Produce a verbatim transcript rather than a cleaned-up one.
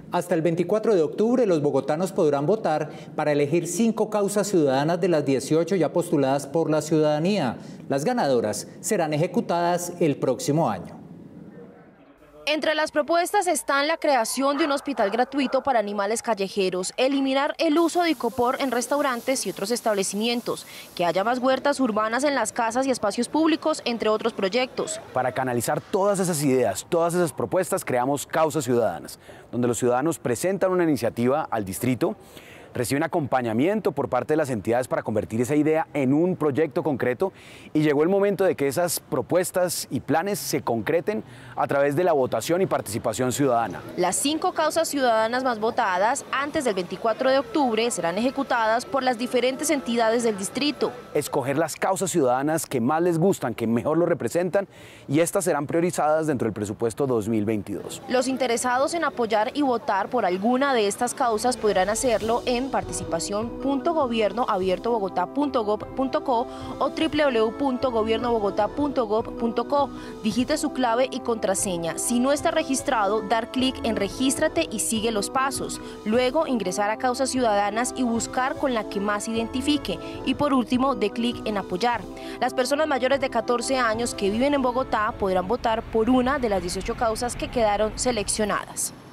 Hasta el veinticuatro de octubre los bogotanos podrán votar para elegir cinco causas ciudadanas de las dieciocho ya postuladas por la ciudadanía. Las ganadoras serán ejecutadas el próximo año. Entre las propuestas están la creación de un hospital gratuito para animales callejeros, eliminar el uso de icopor en restaurantes y otros establecimientos, que haya más huertas urbanas en las casas y espacios públicos, entre otros proyectos. Para canalizar todas esas ideas, todas esas propuestas, creamos Causas Ciudadanas, donde los ciudadanos presentan una iniciativa al distrito, reciben acompañamiento por parte de las entidades para convertir esa idea en un proyecto concreto, y llegó el momento de que esas propuestas y planes se concreten a través de la votación y participación ciudadana. Las cinco causas ciudadanas más votadas antes del veinticuatro de octubre serán ejecutadas por las diferentes entidades del distrito. Escoger las causas ciudadanas que más les gustan, que mejor lo representan, y estas serán priorizadas dentro del presupuesto dos mil veintidós. Los interesados en apoyar y votar por alguna de estas causas podrán hacerlo en participación punto gobierno abierto bogotá punto gob punto co o w w w punto gobierno bogotá punto gob punto co. Digite su clave y contraseña. Si no está registrado, dar clic en Regístrate y sigue los pasos. Luego, ingresar a Causas Ciudadanas y buscar con la que más identifique. Y por último, dé clic en Apoyar. Las personas mayores de catorce años que viven en Bogotá podrán votar por una de las dieciocho causas que quedaron seleccionadas.